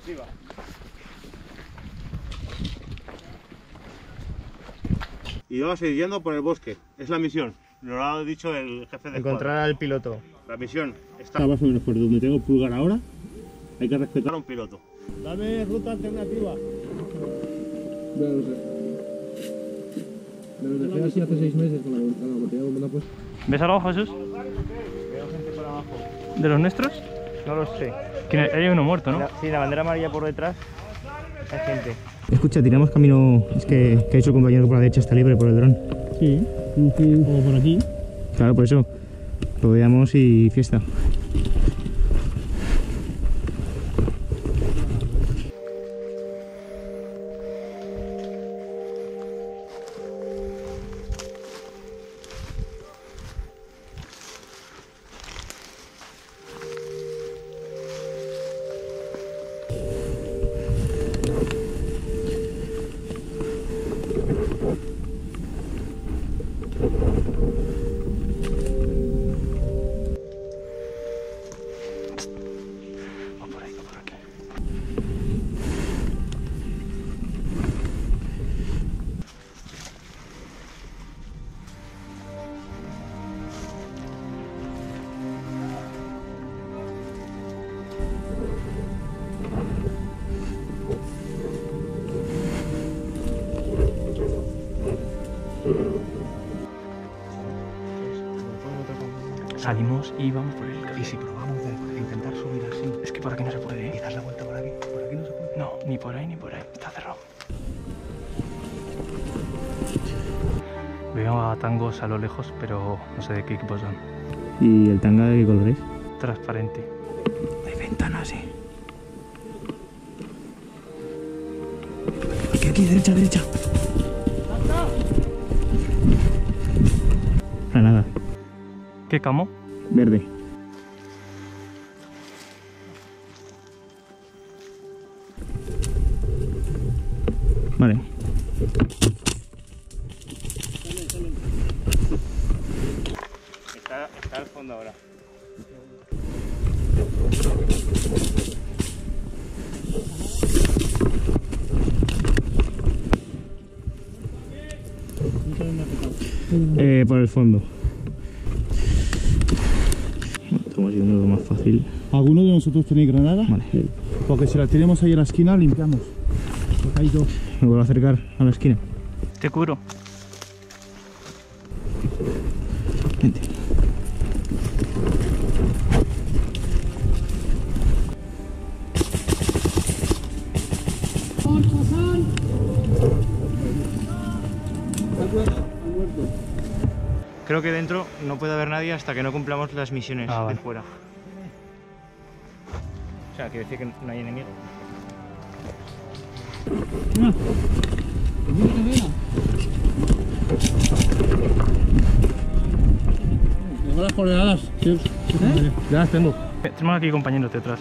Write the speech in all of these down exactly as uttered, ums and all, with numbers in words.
Arriba. Y vamos a ir yendo por el bosque. Es la misión. Lo ha dicho el jefe de encontrar al piloto. La misión está más o menos por donde tengo el pulgar ahora. Hay que respetar a un piloto. Dame ruta alternativa. No lo sé. Me lo dejé así hace seis meses con la, con la botella de bomba, pues. ¿Ves algo, Jesús? Veo gente por abajo. ¿De los nuestros? No lo sé. Que hay uno muerto, ¿no? La, sí, la bandera amarilla por detrás. Hay gente. Escucha, tiramos camino. Es que, que ha dicho el compañero que por la derecha está libre por el dron. Sí, o por aquí. Claro, por eso. Lo veamos y fiesta. Salimos y vamos por el camino. Y si probamos de intentar subir así. Es que por aquí no se puede, ¿eh? Y dar la vuelta por aquí. Por aquí no se puede. No, ni por ahí ni por ahí. Está cerrado. Veo a tangos a lo lejos, pero no sé de qué equipo son. ¿Y el tanga de qué color es? Transparente. Hay ventanas, sí. Aquí, aquí, derecha, derecha. Granada. ¿Qué camo? Verde. Vale. Está, está al fondo ahora. Eh, por el fondo. Estamos yendo lo más fácil. ¿Alguno de nosotros tenéis granada? Vale. Porque si la tenemos ahí en la esquina, limpiamos. Porque hay dos. Me vuelvo a acercar a la esquina. Te cubro. Vente. Creo que dentro no puede haber nadie hasta que no cumplamos las misiones Ah, de vale. fuera. O sea, quiere decir que no hay enemigo. Tengo las coordenadas. Sí. ¿Eh? Ya las tengo. Tenemos aquí compañeros detrás.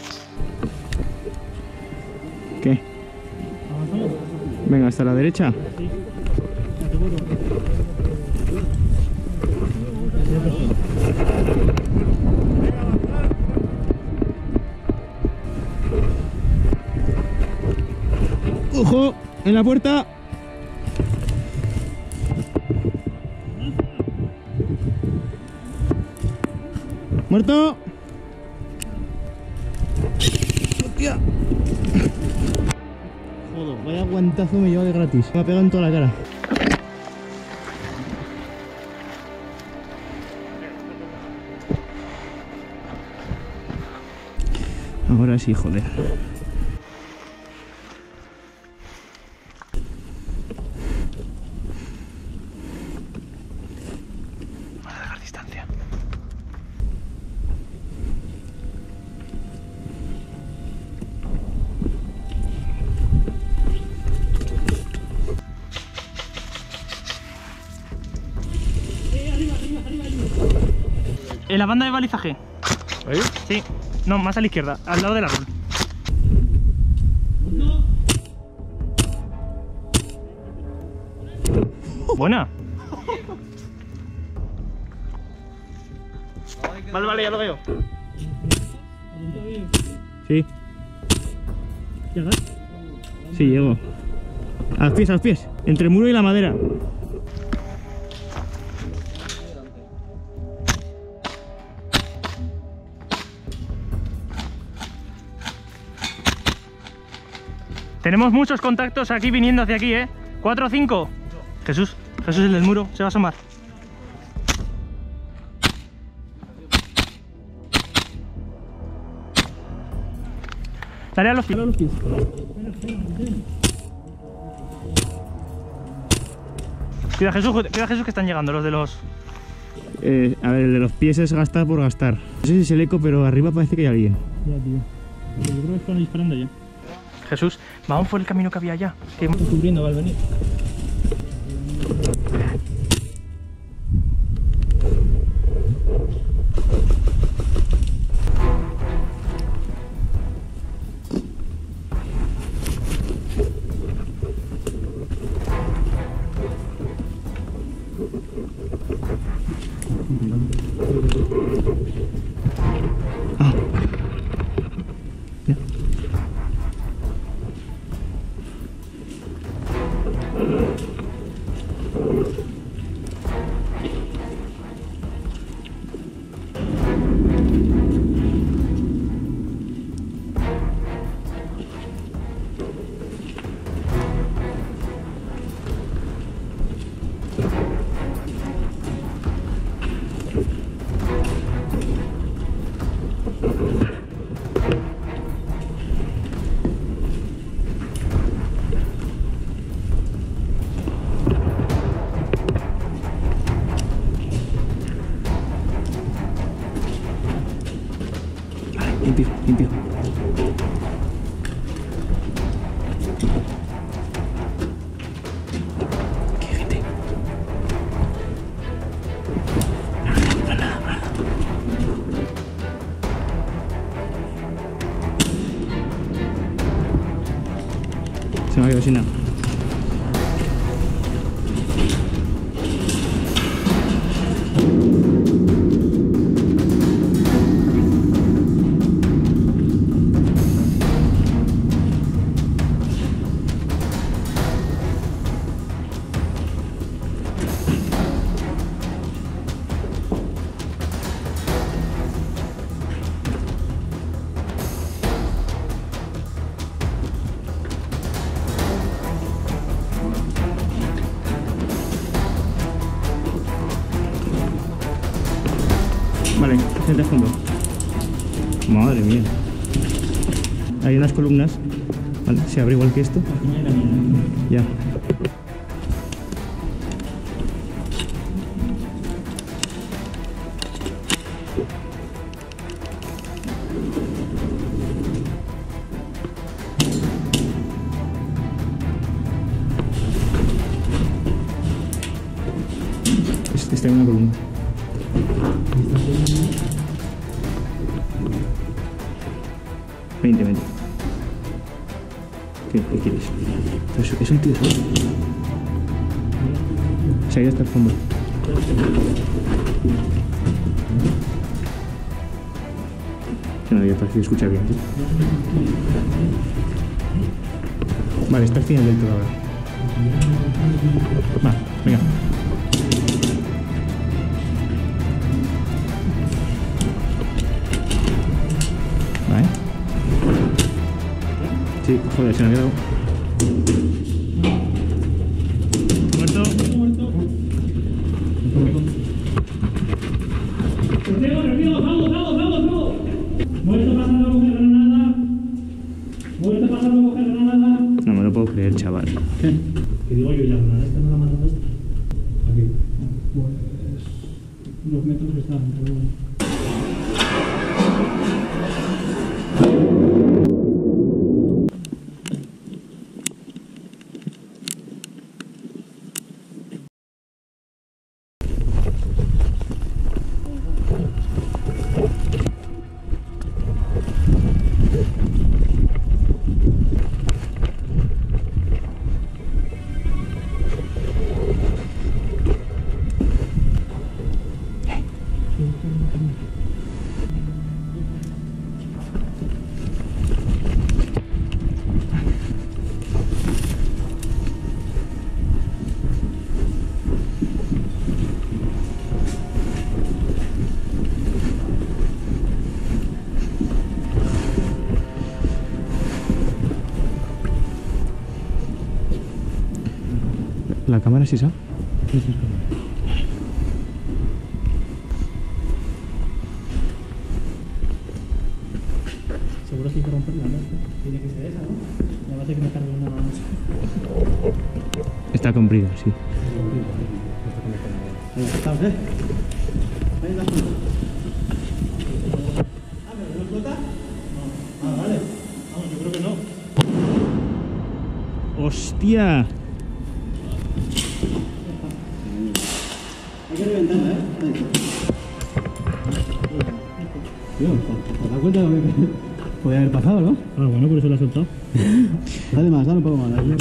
¿Qué? Venga, hasta la derecha. ¡Ojo! ¡En la puerta! ¡Muerto! ¡Hostia! Joder, vaya guantazo me lleva de gratis. Me ha pegado en toda la cara. Ahora sí, joder. Vamos a dejar distancia. En la banda de balizaje. ¿Ahí? Sí. No, más a la izquierda, al lado del árbol. Buena. Vale, vale, ya lo veo. Sí. llegar? Sí, llego. A los pies, a los pies. Entre el muro y la madera. Tenemos muchos contactos aquí viniendo hacia aquí, ¿eh? ¿Cuatro o cinco? Jesús, Jesús el del muro, se va a asomar. Dale a los pies. Los pies. Cuida Jesús, cuida Jesús que están llegando los de los... Eh, a ver, el de los pies es gastar por gastar. No sé si es el eco, pero arriba parece que hay alguien. Ya, tío. Yo creo que están disparando ya. Jesús, vamos por el camino que había allá. Que estamos cubriendo, va a venir. Ah. Ya. Limpio, limpio. ¿Qué gente? Nada, nada, nada. Se me ha quedado sin nada. Vale, gente a fondo. Madre mía. Hay unas columnas. Vale, se abre igual que esto. Ya. Esta es una columna. veinte, veinte. ¿Qué, qué quieres? Eso, es un tío solo. Se ha ido hasta el fondo. Que no había parecido escuchar bien, tío. Vale, está al final del todo ahora. Va, venga. Vale. Sí, joder, se me ha quedado. Muerto. Muerto. Refiego, refiego, vamos, vamos, vamos, vamos. Muerto pasando a coger granada. Muerto pasando a coger granada. No me lo puedo creer, chaval. ¿Qué? Que digo yo, ya, granada esta no la mando esta. Aquí. Pues unos metros están, pero bueno. La cámara es esa. Sí, sí, sí. Seguro que hay que romperla, ¿no? Tiene que ser esa, ¿no? Me va a tener que me cargue una más. Está comprida, sí. Ahí está, ¿eh? Ahí está. Ah, ¿pero no explota? No. Ah, vale. Vamos, yo creo que no. ¡Hostia! Hay que reventarla, ¿eh? Tío, ¿te das cuenta de lo que podía haber pasado, no? Ah, bueno, por eso la he soltado. Dale más, dale un poco más. Dale.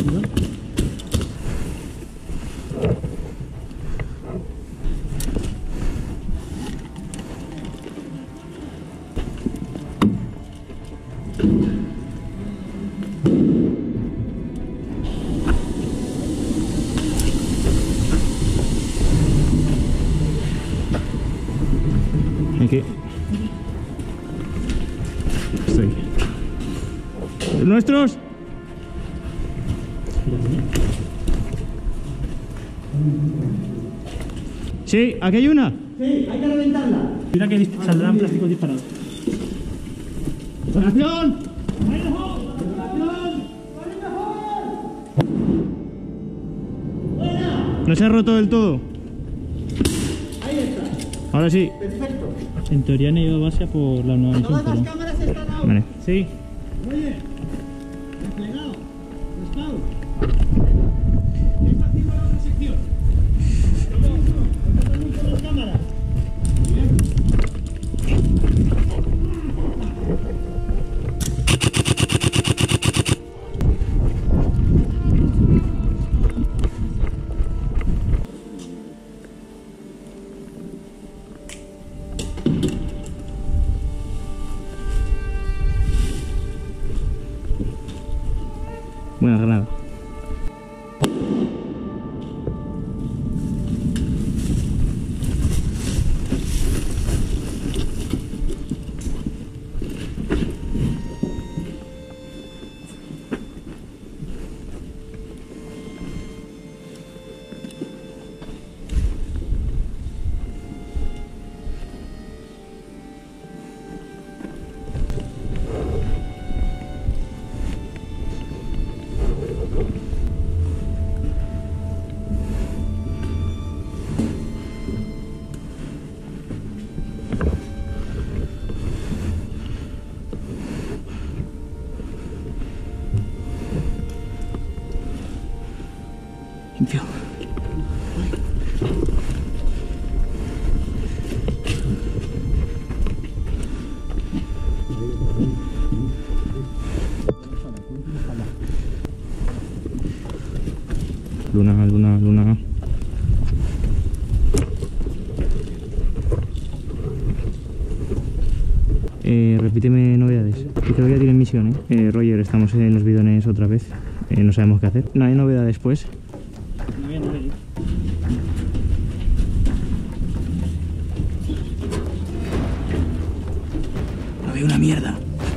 Aquí. Estoy. ¿Nuestros? Sí, aquí hay una. Sí, hay que reventarla. Mira que dis- saldrán plásticos disparados. ¡Operación! No se ha roto del todo. Ahí está. Ahora sí. Perfecto. En teoría han ido a base por la nueva misión. Todas las cámaras están out. Vale. Sí. Oye, desplegado. Respawn. Está haciendo la otra sección. Con las cámaras. Bien. Buena granada. Limpio. Luna, luna, luna. Eh, repíteme novedades. Y creo que ya tienen misión, ¿eh? Eh, Roger, estamos en los bidones otra vez. Eh, no sabemos qué hacer. No hay novedades, pues. No había nadie. No veo una mierda.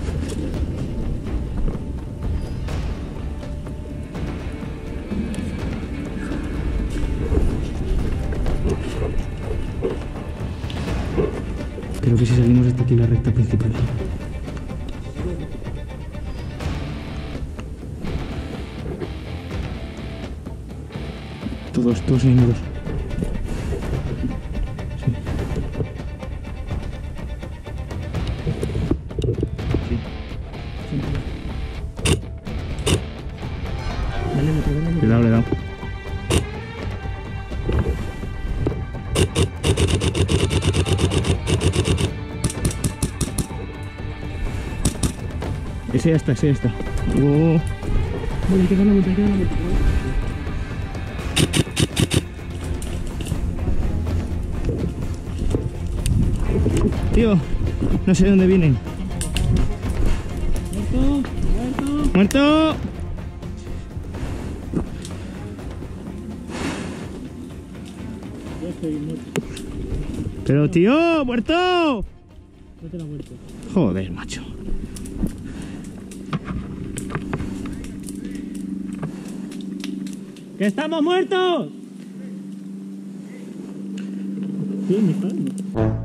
Creo que si salimos hasta aquí la recta principal. Todos, todos enemigos. Sí. Sí. Dale, le pego, dale. Le he dado, le he dado. Ese ya está, ese ya está. Oh. Vale, hay que dar la vuelta, hay que dar la vuelta. Tío, no sé de dónde vienen. Muerto, muerto. ¡Muerto! Yo estoy muerto. Pero tío, muerto. Date la vuelta. Joder, macho. ¡Que estamos muertos! Sí, mi padre.